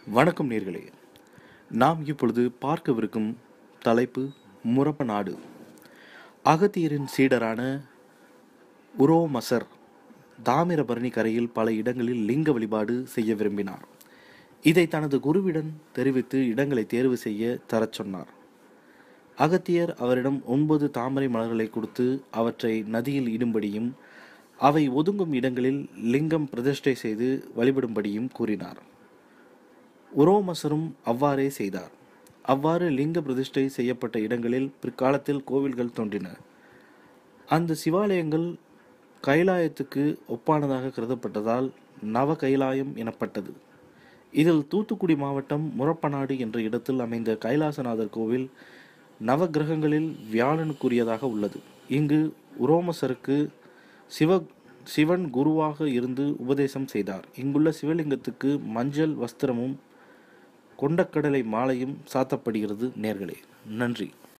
வணக்கம் நேர்களே. நாம் இப்பொழுது பார்க்கவிருக்கும் தலைப்பு முரப்ப நாடு. அகத்தியரின் சீடரான உரோமசர் தாமிரபரணி கரையில் பல இடங்களில் லிங்க வழிபாடு செய்ய விரும்பினார். இதை தனது குருவிடம் தெரிவித்து இடங்களை தேர்வு செய்ய தரச் சொன்னார். அகத்தியர் அவரிடம் 9 தாமரை மலர்களை கொடுத்து அவற்றை நதியில் இடும்படியும் அவை ஒதுங்கும் இடங்களில் லிங்கம் பிரதிஷ்டை செய்து வழிபடும்படியும் கூறினார். உரோமசரும் அவ்வாறே செய்தார். அவ்வாறு லிங்க பிரதிஷ்டை செய்யப்பட்ட இடங்களில் பிற்காலத்தில் கோவில்கள் தோன்றின. அந்த சிவாலயங்கள் கைலாயத்துக்கு ஒப்பானதாக கருதப்பட்டதால் நவ கைலாயம் எனப்பட்டது. இதில் தூத்துக்குடி மாவட்டம் முரப்பநாடு என்ற இடத்தில் அமைந்த கைலாசநாதர் கோவில் நவகிரகங்களில் வியாழனுக்குரியதாக உள்ளது. இங்கு உரோமசருக்கு சிவன் குருவாக இருந்து உபதேசம் செய்தார். இங்குள்ள சிவலிங்கத்துக்கு மஞ்சள் வஸ்திரமும் கொண்டக்கடலை மாலையும் சாத்தப்படுகிறது. நேர்களே, நன்றி.